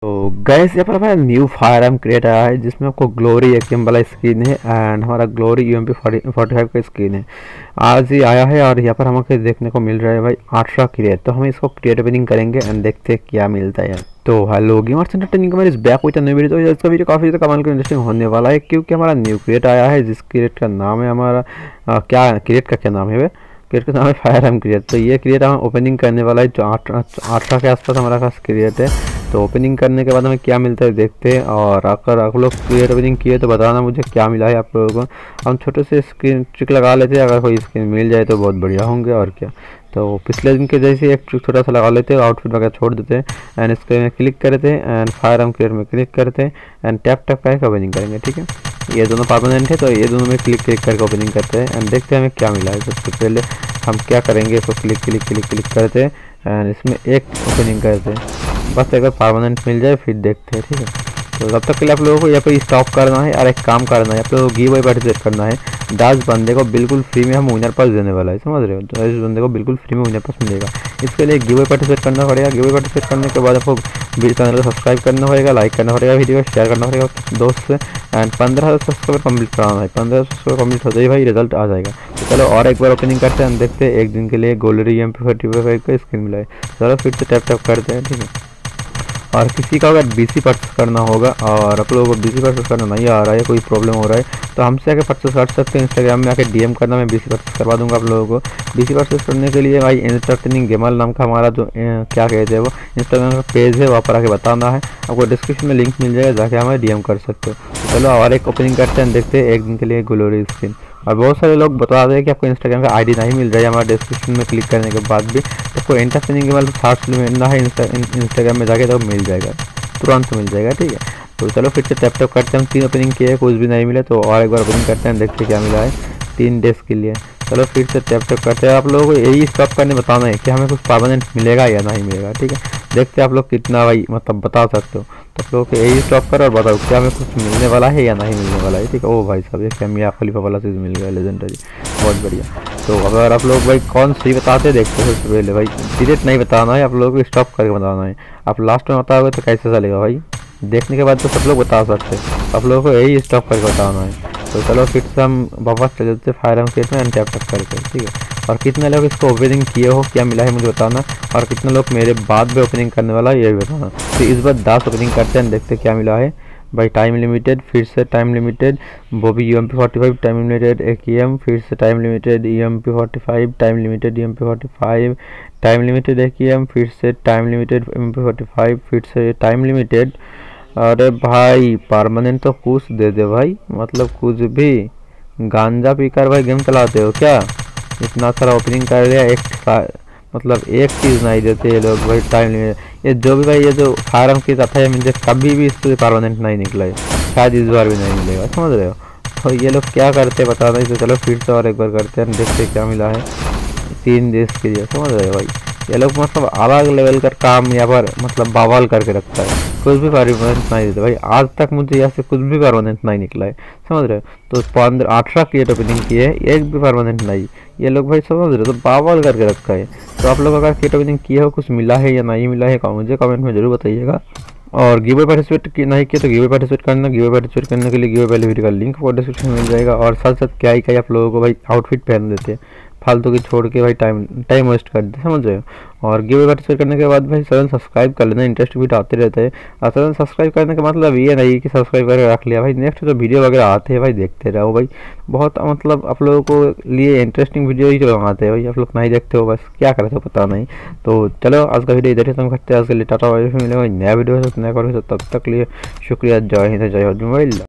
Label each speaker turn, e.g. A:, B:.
A: तो गैस यहाँ पर हमारा न्यू फायर आर्म क्रिएट आया है जिसमें आपको ग्लोरी एक्म वाला स्किन है एंड हमारा ग्लोरी यूएमपी 45 का स्किन है। आज ही आया है और यहाँ पर हमको देखने को मिल रहा है भाई 800 क्रिएट। तो हम इसको क्रिएट ओपनिंग करेंगे एंड देखते हैं क्या मिलता है। तो हेलो गेमर्स एंटरटेनिंग हमारे इस बैक विद न्यू वीडियो। तो इसका वीडियो काफ़ी ज़्यादा कमाल का इंटरेस्टिंग होने वाला है क्योंकि हमारा न्यू क्रिएट आया है जिस क्रिएट का नाम है हमारा क्या क्रिएट का क्या नाम है क्रिएट का नाम है फायर आर्म क्रिएट। तो ये क्रिएट हम ओपनिंग करने वाला है जो 800 के आसपास हमारा पास क्रिएट है। तो ओपनिंग करने के बाद हमें क्या मिलता है देखते हैं। और अगर आप लोग क्रिएट ओपनिंग किए तो बताना मुझे क्या मिला है आप लोगों को। हम छोटे से स्क्रीन ट्रिक लगा लेते हैं, अगर कोई स्क्रीन मिल जाए तो बहुत बढ़िया होंगे और क्या। तो पिछले दिन के जैसे एक ट्रिक छोटा सा लगा लेते हैं, आउटफिट वगैरह छोड़ देते हैं एंड इसके में क्लिक करते हैं एंड फायर आर्म क्रिएट में क्लिक करते हैं एंड टैप करके ओपनिंग करेंगे। ठीक है, ये दोनों परमानेंट है तो ये दोनों में क्लिक करके ओपनिंग करते हैं एंड देखते हैं हमें क्या मिला है। सबसे पहले हम क्या करेंगे, इसको क्लिक करते हैं एंड इसमें एक ओपनिंग करते हैं। बस अगर परमानेंट मिल जाए फिर देखते हैं। ठीक है, तो तब तक के लिए आप लोगों को यहाँ पे स्टॉप करना है और एक काम करना है, आप लोगों को गिव अवे पार्टिसिपेट करना है। 10 बंदे को बिल्कुल फ्री में हम विनर पास देने वाला है, समझ रहे हो। 10 बंदे को बिल्कुल फ्री में विनर पास मिलेगा। इसके लिए गिव अवे पार्टिसिपेट करना पड़ेगा। गिव अवे पार्टिसिपेट करने के बाद आपको चैनल को सब्सक्राइब करना पड़ेगा, लाइक करना पड़ेगा, वीडियो को शेयर करना पड़ेगा दोस्त से एंड 15 सब्सक्राइबर कंप्लीट कराना है। 15 सब्सक्राइबर कंप्लीट होते ही भाई रिजल्ट आ जाएगा। तो चलो और एक बार ओपनिंग करते हैं, देखते हैं एक दिन के लिए गोल्डरी MP45 का स्किन मिला है। चलो फिर से टैप करते हैं। ठीक है, और किसी का अगर BC परचेस करना होगा और आप लोगों को BC परचेस करना नहीं आ रहा है, कोई प्रॉब्लम हो रहा है तो हमसे आके परचेस कर सकते हैं। इंस्टाग्राम में आके DM करना, मैं BC परचेस करवा दूंगा आप लोगों को। BC परचेस करने के लिए भाई एंटरटेनिंग गेमर नाम का हमारा जो क्या कहते हैं वो इंस्टाग्राम का पेज है, वहाँ पर आके बताना है। आपको डिस्क्रिप्शन में लिंक मिल जाएगा, जाके हमें DM कर सकते हो। तो चलो और एक ओपनिंग करते हैं, देखते हैं एक दिन के लिए ग्लोरी स्किन। और बहुत सारे लोग बता रहे हैं कि आपको इंस्टाग्राम का ID नहीं मिल रहा है हमारे डिस्क्रिप्शन में क्लिक करने के बाद भी। तो आपको एंटरटेनिंग गेमर सर्च मिलना है इंस्टाग्राम में जाके तो मिल जाएगा, तुरंत मिल जाएगा। ठीक है, तो चलो फिर से टैप करते हैं। हम 3 ओपनिंग किए, कुछ भी नहीं मिले तो और एक बार ओपनिंग करते हैं, देखते हैं क्या मिला है 3 डेज के लिए। चलो फिर से टैप करते हैं। आप लोगों को यही स्टॉप करने बताना है कि हमें कुछ परमानेंट मिलेगा या नहीं मिलेगा। ठीक है, देखते हैं आप लोग कितना भाई मतलब बता सकते हो। तो आप लोगों को यही स्टॉप करो और बताओ क्या हमें कुछ मिलने वाला है या नहीं मिलने वाला है। ठीक है, ओ भाई साहब ये मियां खलीफा वाला चीज़ मिल गया लेजेंडरी, बहुत बढ़िया। तो अगर आप लोग भाई कौन सही बताते देखते हो, सबसे पहले भाई डायरेक्ट नहीं बताना है, आप लोगों को स्टॉप करके बताना है। आप लास्ट में बताओगे तो कैसे चलेगा भाई, देखने के बाद तो सब लोग बता सकते हैं, आप लोगों को यही स्टॉप करके बताना है। तो चलो फिर से हम वापस चले जाते फायर आर्म क्रिएट में एंड टैप करके। ठीक है, और कितने लोग इसको ओपनिंग किए हो, क्या मिला है मुझे बताना, और कितने लोग मेरे बाद में ओपनिंग करने वाला है ये भी बताना। तो इस बार 10 ओपनिंग करते हैं, देखते क्या मिला है भाई। टाइम लिमिटेड, फिर से टाइम लिमिटेड, वो भी UMP45 टाइम लिमिटेड AKM, फिर से time limited UMP45 time limited UMP45 time limited AKM, फिर से टाइम लिमिटेड MP45, फिर से टाइम लिमिटेड। अरे भाई परमानेंट तो कुछ दे दे भाई, मतलब कुछ भी। गांजा पीकर भाई गेम चलाते हो क्या? इतना सारा ओपनिंग कर लिया, मतलब एक चीज़ नहीं देते ये लोग भाई। टाइम लिमिट ये जो भी भाई, ये जो फायर आर्म की था मुझे कभी भी इससे परमानेंट नहीं निकला है, शायद इस बार भी नहीं मिलेगा, समझ रहे हो। तो ये लोग क्या करते बता नहीं। तो चलो फिर से और एक बार करते हैं, देखते क्या मिला है 3 देश के लिए, समझ रहे हो भाई। ये लोग मतलब अलग लेवल का काम यहाँ पर मतलब बवाल करके रखता है, कुछ भी परमानेंट नहीं देते भाई। आज तक मुझे यहाँ से कुछ भी परमानेंट नहीं निकला है, समझ रहे हो। तो 18 क्रिएट ओपनिंग किए, एक भी परमानेंट नहीं। ये लोग भाई समझ रहे हो, तो बवाल करके रखा है। तो आप लोग अगर क्रिएट ओपनिंग किए हो, कुछ मिला है या नहीं मिला है मुझे कमेंट में जरूर बताइएगा। और गिव अवे पार्टिसिपेट नहीं किया तो गिव अवे पार्टिसिपेट करना। गिव अवे पार्टिसिपेट करने के लिए गिव अवे वाले वीडियो का लिंक आपको डिस्क्रिप्शन में मिल जाएगा। और साथ साथ क्या ही आप लोगों को भाई आउटफिट पहन देते हैं, फालतू की छोड़ के भाई टाइम वेस्ट कर देते, समझ रहे हो। और गिव अवे पार्टिसिपेट करने के बाद भाई चैनल सब्सक्राइब कर लेना, इंटरेस्ट वीडियो आते रहते हैं। और चैनल सब्सक्राइब करने का मतलब ये नहीं कि सब्सक्राइब करके रख लिया भाई, नेक्स्ट जो वीडियो वगैरह आते हैं भाई देखते रहो भाई। बहुत मतलब आप लोगों को लिए इंटरेस्टिंग वीडियो ही जो आते हैं भाई, आप लोग नहीं देखते हो, बस क्या करते हो पता नहीं। तो चलो आज का वीडियो इधर ही खत्म करते हैं। आज के लिए टाटा, मिलेगा नया वीडियो नया करोगे। तो तब तक लिए शुक्रिया, जय हिंद जय मोबाइल।